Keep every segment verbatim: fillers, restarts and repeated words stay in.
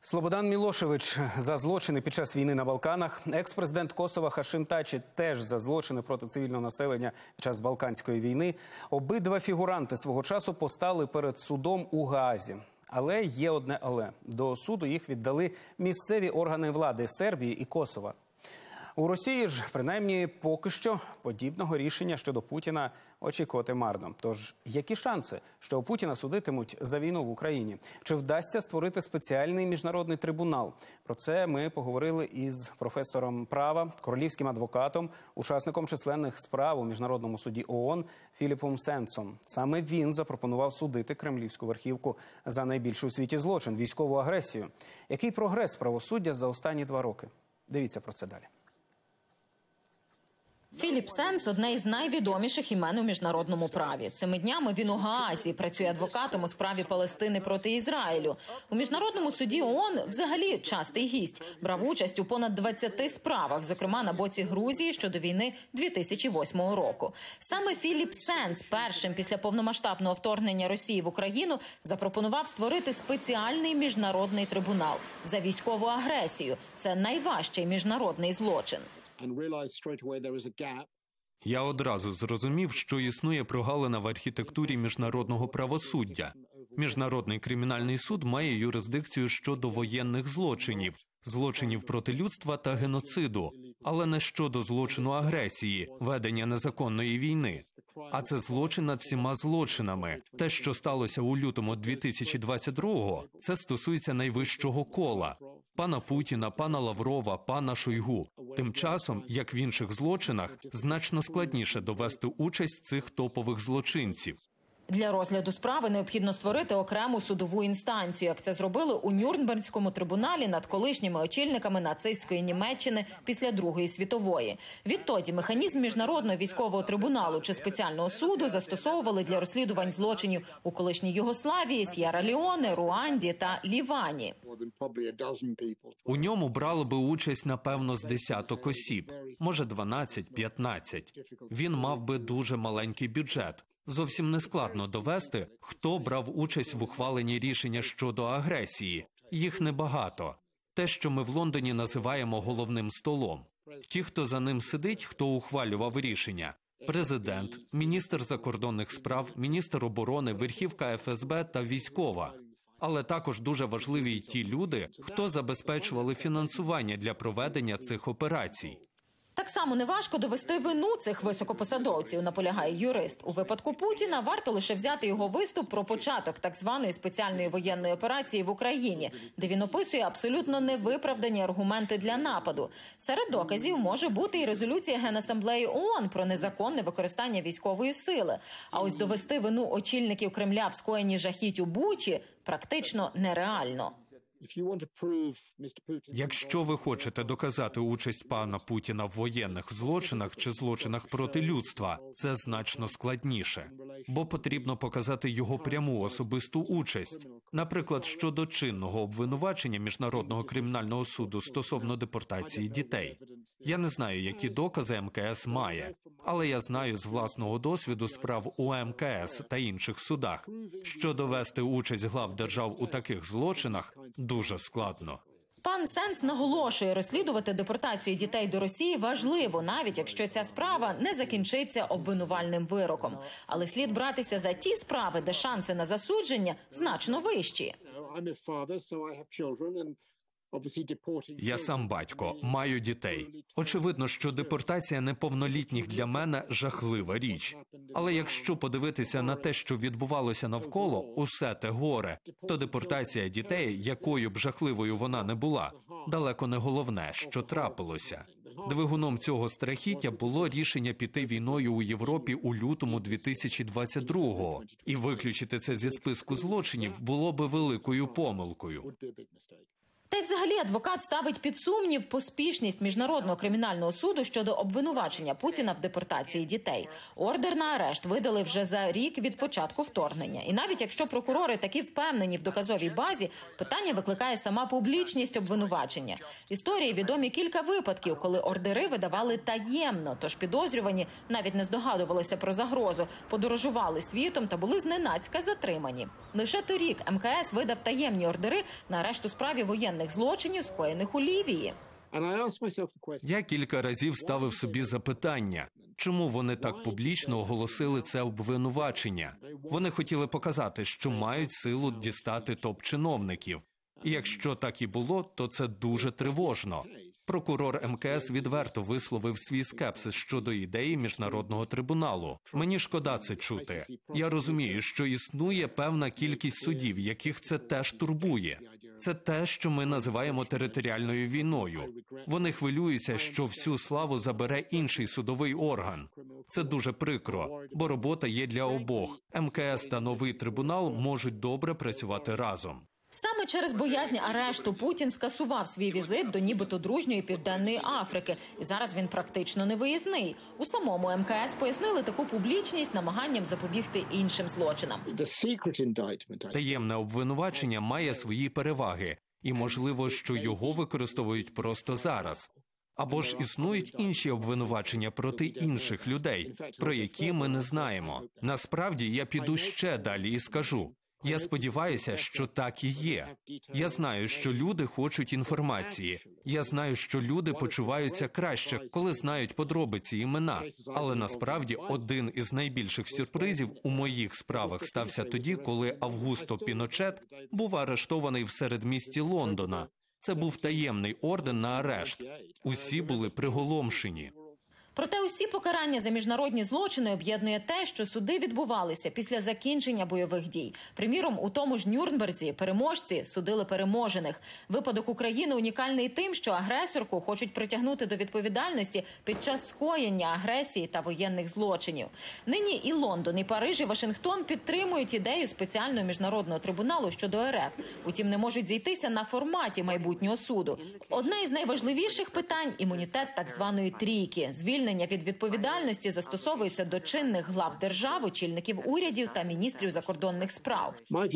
Слободан Мілошевич за злочини під час війни на Балканах, екс-президент Косова Хашим Тачі теж за злочини проти цивільного населення під час Балканської війни. Обидва фігуранти свого часу постали перед судом у Гаазі. Але є одне але. До суду їх віддали місцеві органи влади Сербії і Косова. У Росії ж, принаймні, поки що подібного рішення щодо Путіна очікувати марно. Тож, які шанси, що Путіна судитимуть за війну в Україні? Чи вдасться створити спеціальний міжнародний трибунал? Про це ми поговорили із професором права, королівським адвокатом, учасником численних справ у Міжнародному суді ООН Філіпом Сенсом. Саме він запропонував судити кремлівську верхівку за найбільший у світі злочин – військову агресію. Який прогрес правосуддя за останні два роки? Дивіться про це далі. Філіп Сенс – одне із найвідоміших імен у міжнародному праві. Цими днями він у Гаазі, працює адвокатом у справі Палестини проти Ізраїлю. У Міжнародному суді ООН взагалі частий гість. Брав участь у понад двадцяти справах, зокрема на боці Грузії щодо війни дві тисячі восьмого року. Саме Філіп Сенс першим після повномасштабного вторгнення Росії в Україну запропонував створити спеціальний міжнародний трибунал за військову агресію. Це найважчий міжнародний злочин. Я одразу зрозумів, що існує прогалина в архітектурі міжнародного правосуддя. Міжнародний кримінальний суд має юрисдикцію щодо воєнних злочинів, злочинів проти людства та геноциду, але не щодо злочину агресії, ведення незаконної війни. А це злочин над всіма злочинами. Те, що сталося у лютому дві тисячі двадцять другого, це стосується найвищого кола – пана Путіна, пана Лаврова, пана Шойгу. Тим часом, як в інших злочинах, значно складніше довести участь цих топових злочинців. Для розгляду справи необхідно створити окрему судову інстанцію, як це зробили у Нюрнберзькому трибуналі над колишніми очільниками нацистської Німеччини після Другої світової. Відтоді механізм міжнародного військового трибуналу чи спеціального суду застосовували для розслідувань злочинів у колишній Югославії, С'єра-Леоне, Руанді та Лівані. У ньому брали би участь, напевно, з десяток осіб, може дванадцять-п'ятнадцять. Він мав би дуже маленький бюджет. Зовсім не складно довести, хто брав участь в ухваленні рішення щодо агресії. Їх небагато. Те, що ми в Лондоні називаємо головним столом. Ті, хто за ним сидить, хто ухвалював рішення. Президент, міністр закордонних справ, міністр оборони, верхівка еф ес бе та військова. Але також дуже важливі й ті люди, хто забезпечували фінансування для проведення цих операцій. Так само неважко довести вину цих високопосадовців, наполягає юрист. У випадку Путіна варто лише взяти його виступ про початок так званої спеціальної воєнної операції в Україні, де він описує абсолютно невиправдані аргументи для нападу. Серед доказів може бути і резолюція Генасамблеї ООН про незаконне використання військової сили. А ось довести вину очільників Кремля в скоєнні жахіть у Бучі практично нереально. Якщо ви хочете доказати участь пана Путіна в воєнних злочинах чи злочинах проти людства, це значно складніше. Бо потрібно показати його пряму особисту участь. Наприклад, щодо чинного обвинувачення Міжнародного кримінального суду стосовно депортації дітей. Я не знаю, які докази ем ке ес має, але я знаю з власного досвіду справ у ем ке ес та інших судах, що довести участь глав держав у таких злочинах дуже складно. Пан Сенс наголошує, розслідувати депортацію дітей до Росії важливо, навіть якщо ця справа не закінчиться обвинувальним вироком. Але слід братися за ті справи, де шанси на засудження значно вищі. Я сам батько, маю дітей. Очевидно, що депортація неповнолітніх для мене – жахлива річ. Але якщо подивитися на те, що відбувалося навколо, усе те горе, то депортація дітей, якою б жахливою вона не була, далеко не головне, що трапилося. Двигуном цього страхіття було рішення піти війною у Європі у лютому дві тисячі двадцять другого. І виключити це зі списку злочинів було би великою помилкою. Та й взагалі адвокат ставить під сумнів поспішність Міжнародного кримінального суду щодо обвинувачення Путіна в депортації дітей. Ордер на арешт видали вже за рік від початку вторгнення. І навіть якщо прокурори такі впевнені в доказовій базі, питання викликає сама публічність обвинувачення. В історії відомі кілька випадків, коли ордери видавали таємно, тож підозрювані навіть не здогадувалися про загрозу, подорожували світом та були зненацька затримані. Лише торік ем ка ес видав таємні ордери на арешт у справі воєнних злочинів, скоєних у Лівії. Я кілька разів ставив собі запитання, чому вони так публічно оголосили це обвинувачення. Вони хотіли показати, що мають силу дістати топ-чиновників. І якщо так і було, то це дуже тривожно. Прокурор ем ка ес відверто висловив свій скепсис щодо ідеї міжнародного трибуналу. Мені шкода це чути. Я розумію, що існує певна кількість судів, яких це теж турбує. Це те, що ми називаємо територіальною війною. Вони хвилюються, що всю славу забере інший судовий орган. Це дуже прикро, бо робота є для обох. ем ка ес та новий трибунал можуть добре працювати разом. Саме через боязнь арешту Путін скасував свій візит до нібито дружньої Південної Африки. І зараз він практично невиїзний. У самому ем ка ес пояснили таку публічність намаганням запобігти іншим злочинам. Таємне обвинувачення має свої переваги. І можливо, що його використовують просто зараз. Або ж існують інші обвинувачення проти інших людей, про які ми не знаємо. Насправді, я піду ще далі і скажу. Я сподіваюся, що так і є. Я знаю, що люди хочуть інформації. Я знаю, що люди почуваються краще, коли знають подробиці імена. Але насправді один із найбільших сюрпризів у моїх справах стався тоді, коли Августо Піночет був арештований в середмісті Лондона. Це був таємний ордер на арешт. Усі були приголомшені. Проте усі покарання за міжнародні злочини об'єднує те, що суди відбувалися після закінчення бойових дій. Приміром, у тому ж Нюрнберзі переможці судили переможених. Випадок України унікальний тим, що агресорку хочуть притягнути до відповідальності під час скоєння агресії та воєнних злочинів. Нині і Лондон, і Париж, і Вашингтон підтримують ідею спеціального міжнародного трибуналу щодо ер еф. Утім, не можуть зійтися на форматі майбутнього суду. Одне із найважливіших питань – імунітет так званої трійки. Звільнення від відповідальності застосовується до чинних глав держав, очільників урядів та міністрів закордонних справ.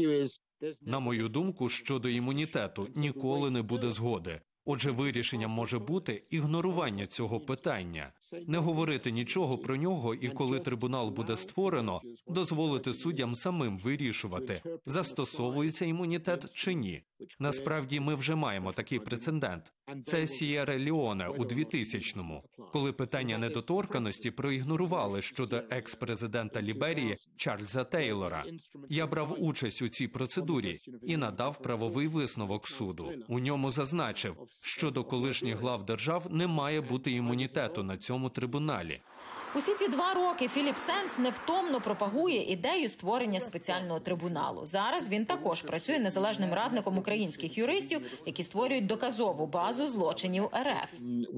На мою думку, щодо імунітету ніколи не буде згоди. Отже, вирішенням може бути ігнорування цього питання. Не говорити нічого про нього і коли трибунал буде створено, дозволити суддям самим вирішувати, застосовується імунітет чи ні. Насправді ми вже маємо такий прецедент. Це С'єра-Леоне у двотисячному, коли питання недоторканості проігнорували щодо екс-президента Ліберії Чарльза Тейлора. Я брав участь у цій процедурі і надав правовий висновок суду. У ньому зазначив, що до колишніх глав держав не має бути імунітету на цьому трибуналі. Усі ці два роки Філіп Сенс невтомно пропагує ідею створення спеціального трибуналу. Зараз він також працює незалежним радником українських юристів, які створюють доказову базу злочинів ер еф.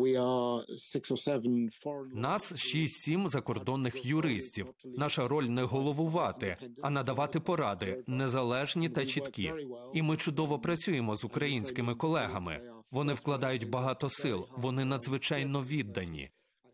Нас шість-сім закордонних юристів. Наша роль не головувати, а надавати поради, незалежні та чіткі. І ми чудово працюємо з українськими колегами. Вони вкладають багато сил, вони надзвичайно віддані.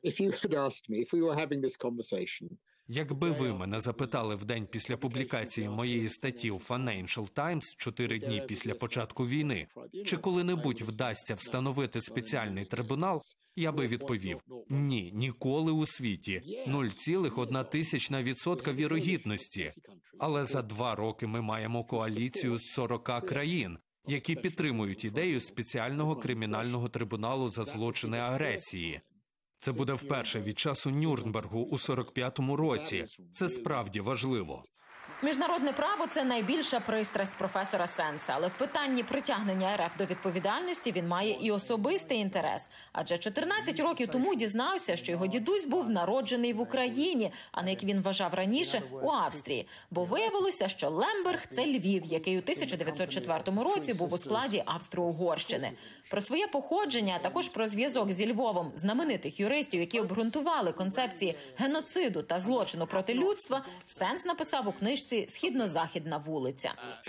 Якби ви мене запитали в день після публікації моєї статті у Financial Times чотири дні після початку війни, чи коли-небудь вдасться встановити спеціальний трибунал, я би відповів – ні, ніколи у світі, нуль цілих одна тисячна відсотка вірогідності. Але за два роки ми маємо коаліцію з сорока країн, які підтримують ідею спеціального кримінального трибуналу за злочини агресії. Це буде вперше від часу Нюрнбергу у сорок п'ятому році. Це справді важливо. Міжнародне право – це найбільша пристрасть професора Сенса, але в питанні притягнення ер еф до відповідальності він має і особистий інтерес. Адже чотирнадцять років тому дізнався, що його дідусь був народжений в Україні, а не, як він вважав раніше, у Австрії. Бо виявилося, що Лемберг – це Львів, який у тисяча дев'ятсот четвертому році був у складі Австро-Угорщини. Про своє походження, а також про зв'язок зі Львовом знаменитих юристів, які обґрунтували концепції геноциду та злочину проти людства, Сенс написав у книжці вулиці Східно-Західна вулиця.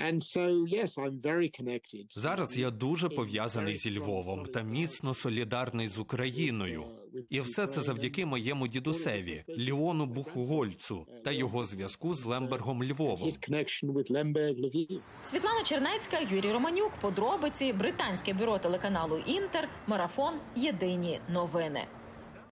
Зараз я дуже пов'язаний зі Львовом та міцно солідарний з Україною. І все це завдяки моєму дідусеві, Ліону Бухгольцу, та його зв'язку з Лембергом Львовом. Світлана Чернецька, Юрій Романюк, подробиці, британське бюро телеканалу «Інтер», Марафон, Єдині новини.